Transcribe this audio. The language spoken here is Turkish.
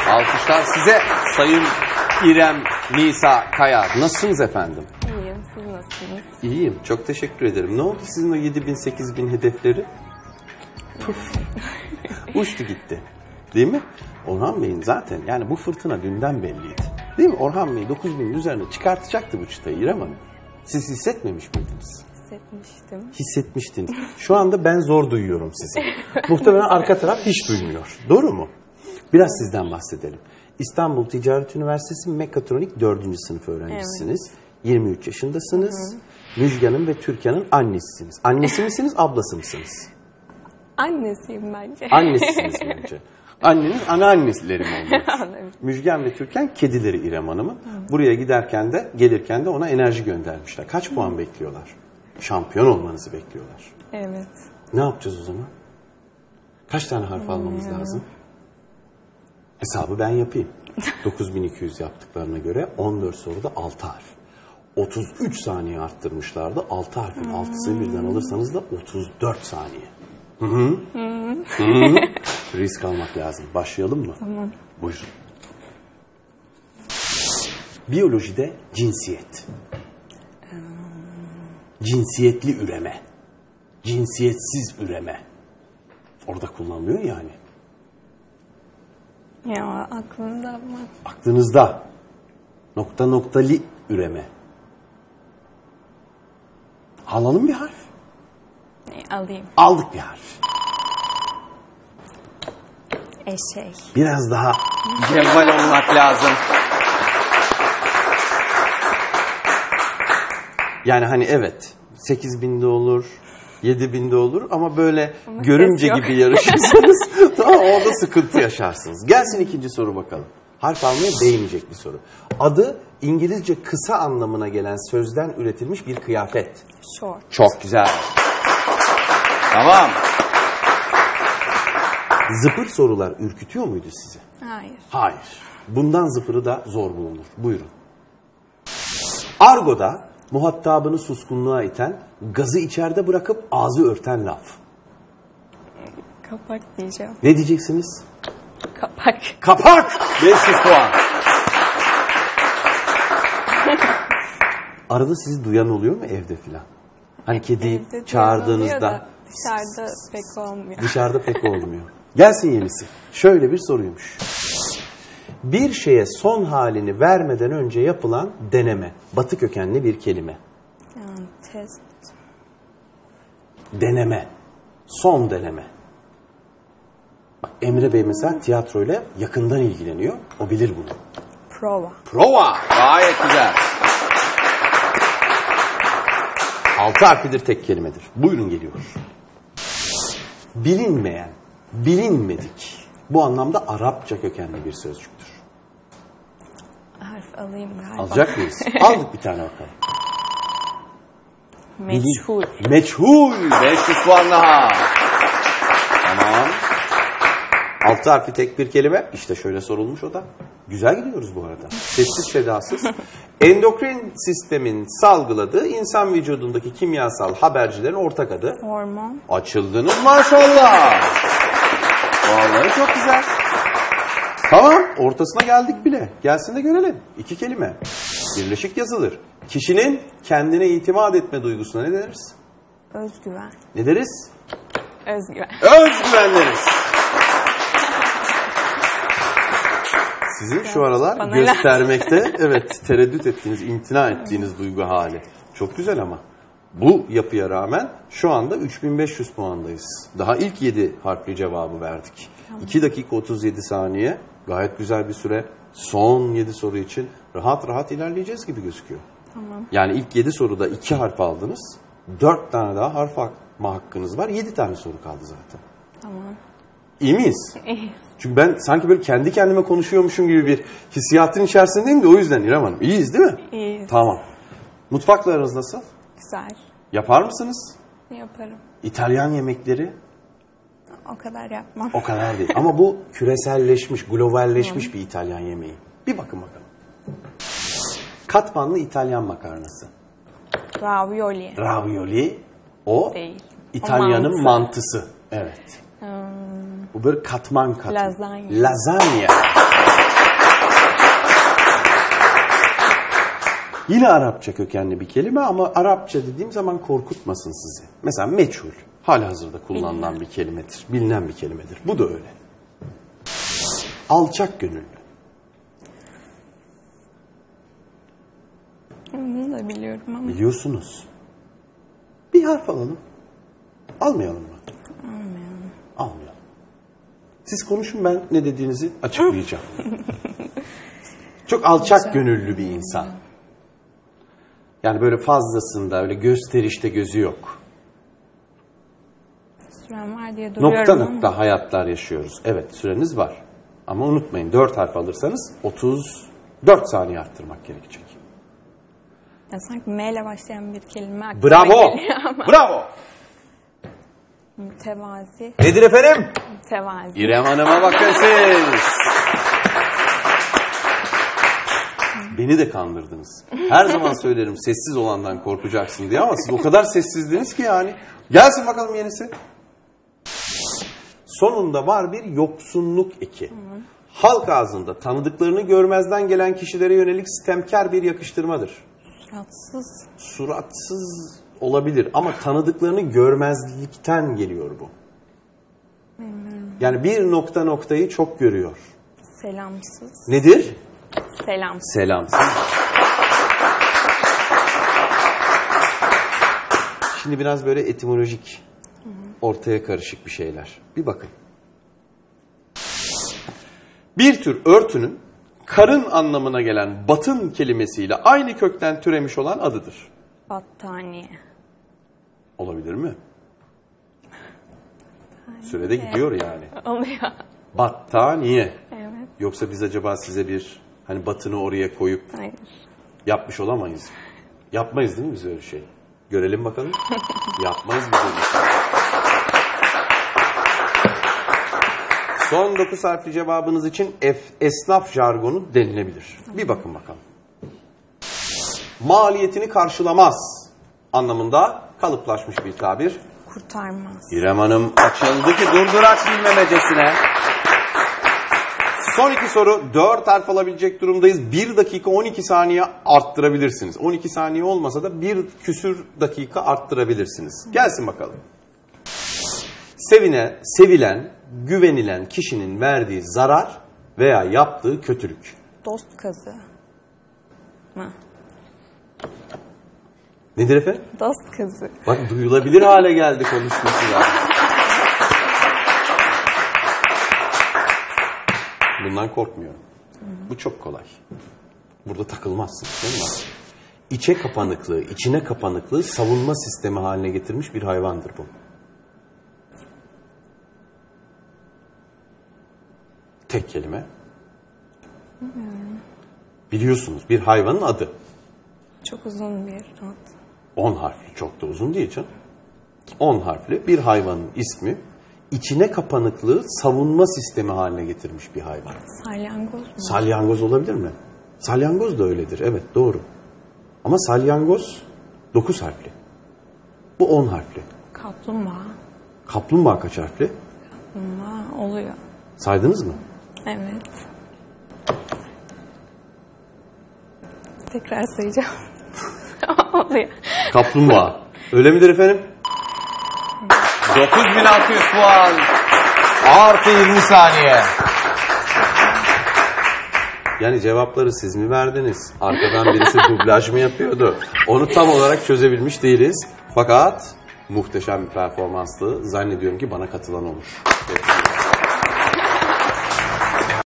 Alkışlar size Sayın İrem Nisa Kaya. Nasılsınız efendim? İyiyim, siz nasılsınız? İyiyim, çok teşekkür ederim. Ne oldu sizin o 7.000, 8.000 hedefleri? Puf, uçtu gitti. Değil mi? Orhan Bey'in zaten yani bu fırtına dünden belliydi. Değil mi? Orhan Bey 9.000'in üzerine çıkartacaktı bu çıtayı İrem Hanım. Siz hissetmemiş miydiniz? Hissetmiştim. Hissetmiştiniz. Şu anda ben zor duyuyorum sizi. Muhtemelen arka taraf hiç duymuyor. Doğru mu? Biraz sizden bahsedelim. İstanbul Ticaret Üniversitesi Mekatronik 4. sınıf öğrencisiniz. Evet. 23 yaşındasınız. Müjgan'ın ve Türkan'ın annesisiniz. Annesi misiniz, ablası mısınız? Annesiyim bence. Annesisiniz bence. Anneniz anneanneleri mi oluyor? Müjgan ve Türkan kedileri İrem Hanım'ın. Buraya giderken de gelirken de ona enerji göndermişler. Kaç puan bekliyorlar? Şampiyon olmanızı bekliyorlar. Evet. Ne yapacağız o zaman? Kaç tane harf almamız lazım? Hesabı ben yapayım. 9200 yaptıklarına göre 14 soruda 6 harf. 33 saniye arttırmışlardı. 6 harfin 6'sını birden alırsanız da 34 saniye. Hı-hı. Hı-hı. Risk almak lazım. Başlayalım mı? Tamam. Buyurun. Biyolojide cinsiyet. Cinsiyetli üreme. Cinsiyetsiz üreme. Orada kullanılıyor yani. Ya aklımda ama. Aklınızda. Noktalı üreme. Alalım bir harf. Alayım. Aldık bir harf. Eşek. Biraz daha cevval olmak lazım. Yani hani evet 8.000'de olur, 7.000'de olur ama böyle ama görümce gibi yarışırsanız tamam orada sıkıntı yaşarsınız. Gelsin ikinci soru bakalım. Harf almaya değmeyecek bir soru. Adı İngilizce kısa anlamına gelen sözden üretilmiş bir kıyafet. Short. Çok güzel. Tamam. Zıpır sorular ürkütüyor muydu sizi? Hayır. Hayır. Bundan zıpırı da zor bulunur. Buyurun. Argo'da muhatabını suskunluğa iten, gazı içeride bırakıp ağzı örten laf. Kapak diyeceğim. Ne diyeceksiniz? Kapak. Kapak! 500 puan. Arada sizi duyan oluyor mu evde filan? Hani kediyi Evde çağırdığınızda. Dışarıda pek olmuyor. Dışarıda pek olmuyor. Gelsin yenisi. Şöyle bir soruymuş. Bir şeye son halini vermeden önce yapılan deneme. Batı kökenli bir kelime. Yani test. Deneme. Son deneme. Bak Emre Bey mesela tiyatroyla yakından ilgileniyor. O bilir bunu. Prova. Prova. Gayet güzel. 6 harfidir, tek kelimedir. Buyurun geliyor. Bilinmeyen, bilinmedik. Bu anlamda Arapça kökenli bir sözcüktür. Harf alayım galiba. Alacak mıyız? Aldık bir tane bakalım. Meçhul. Meçhul. 500 puan daha. Tamam. 6 harfi tek bir kelime. İşte şöyle sorulmuş o da. Güzel gidiyoruz bu arada. Sessiz sedasız. Endokrin sistemin salgıladığı insan vücudundaki kimyasal habercilerin ortak adı. Hormon. Açıldınız maşallah. Vallahi çok güzel. Tamam, ortasına geldik bile. Gelsin de görelim. 2 kelime. Birleşik yazılır. Kişinin kendine itimat etme duygusuna ne deriz? Özgüven. Ne deriz? Özgüven. Özgüven deriz. Sizin şu aralar bana göstermekte evet tereddüt ettiğiniz, imtina ettiğiniz duygu hali. Çok güzel ama. Bu yapıya rağmen şu anda 3500 puandayız. Daha ilk 7 harfli cevabı verdik. Tamam. 2 dakika 37 saniye. Gayet güzel bir süre. Son 7 soru için rahat rahat ilerleyeceğiz gibi gözüküyor. Tamam. Yani ilk 7 soruda 2 harf aldınız. 4 tane daha harf alma hakkınız var. 7 tane soru kaldı zaten. Tamam. İyi miyiz? İyi. Çünkü ben sanki böyle kendi kendime konuşuyormuşum gibi bir hissiyatın içerisindeyim de o yüzden İrem Hanım. İyiyiz değil mi? İyiyiz. Tamam. Mutfaklarınız nasıl? Güzel. Yapar mısınız? Yaparım. İtalyan yemekleri? O kadar yapmam. O kadar değil. Ama bu küreselleşmiş, globalleşmiş bir İtalyan yemeği. Bir bakın bakalım. Katmanlı İtalyan makarnası. Ravioli. Ravioli. O değil. İtalyan'ın O mantısı. Evet. Bu böyle katman. Lazanya. Lazanya. Yine Arapça kökenli bir kelime ama Arapça dediğim zaman korkutmasın sizi. Mesela meçhul, halihazırda kullanılan bir kelimedir. Bilinen bir kelimedir. Bu da öyle. Alçak gönüllü. Bunu da biliyorum ama. Biliyorsunuz. Bir harf alalım. Almayalım mı? Almayalım. Almayalım. Siz konuşun, ben ne dediğinizi açıklayacağım. Çok alçak gönüllü bir insan. Yani böyle fazlasında öyle gösterişte gözü yok. Süren var diye duruyorum Nokta ama. nokta hayatlar yaşıyoruz. Evet, süreniz var. Ama unutmayın, 4 harf alırsanız 34 saniye arttırmak gerekecek. Ya sanki M ile başlayan bir kelime aklıma Bravo! geliyor ama. Bravo! Mütevazi. Nedir efendim? Mütevazi. İrem Hanım'a bakın siz. Beni de kandırdınız. Her zaman söylerim sessiz olandan korkacaksın diye ama siz o kadar sessizdiniz ki yani. Gelsin bakalım yenisi. Sonunda var bir yoksunluk eki. Halk ağzında tanıdıklarını görmezden gelen kişilere yönelik sitemkar bir yakıştırmadır. Suratsız. Suratsız olabilir ama tanıdıklarını görmezlikten geliyor bu. Yani bir nokta noktayı çok görüyor. Selamsız. Nedir? Selamsız. Selamsız. Şimdi biraz böyle etimolojik, ortaya karışık bir şeyler. Bir bakın. Bir tür örtünün karın anlamına gelen batın kelimesiyle aynı kökten türemiş olan adıdır. Battaniye. Olabilir mi? Sürede gidiyor yani. Oluyor. Battaniye. Evet. Yoksa biz acaba size bir hani batını oraya koyup Hayır. yapmış olamayız. Yapmayız değil mi biz öyle şey? Görelim bakalım. Yapmayız biz öyle şey. Son 9 harfli cevabınız için esnaf jargonu denilebilir. Bir bakın bakalım. Maliyetini karşılamaz anlamında kalıplaşmış bir tabir. Kurtarmaz. İrem Hanım açıldı ki durdurak bilmemecesine. Son 2 soru, 4 harf alabilecek durumdayız. 1 dakika 12 saniye arttırabilirsiniz. 12 saniye olmasa da 1 küsür dakika arttırabilirsiniz. Gelsin bakalım. Sevilen, güvenilen kişinin verdiği zarar veya yaptığı kötülük. Dost kazı mı? Nedir efendim? Dost kazı. Bak duyulabilir hale geldi konuşması da. Bundan korkmuyorum. Bu çok kolay. Burada takılmazsın değil mi? İçe kapanıklığı, içine kapanıklığı savunma sistemi haline getirmiş bir hayvandır bu. Tek kelime. Biliyorsunuz bir hayvanın adı. Çok uzun bir ad. 10 harfli, çok da uzun değil canım. 10 harfli bir hayvanın ismi, içine kapanıklığı savunma sistemi haline getirmiş bir hayvan. Salyangoz mu? Salyangoz olabilir mi? Salyangoz da öyledir, evet doğru. Ama salyangoz 9 harfli. Bu 10 harfli. Kaplumbağa. Kaplumbağa kaç harfli? Kaplumbağa oluyor. Saydınız mı? Evet. Tekrar sayacağım. Oluyor. Kaplumbağa. Öyle midir efendim? 9600 puan. Artı 20 saniye. Yani cevapları siz mi verdiniz? Arkadan birisi dublaj mı yapıyordu? Onu tam olarak çözebilmiş değiliz. Fakat muhteşem bir performanstı. Zannediyorum ki bana katılan olur.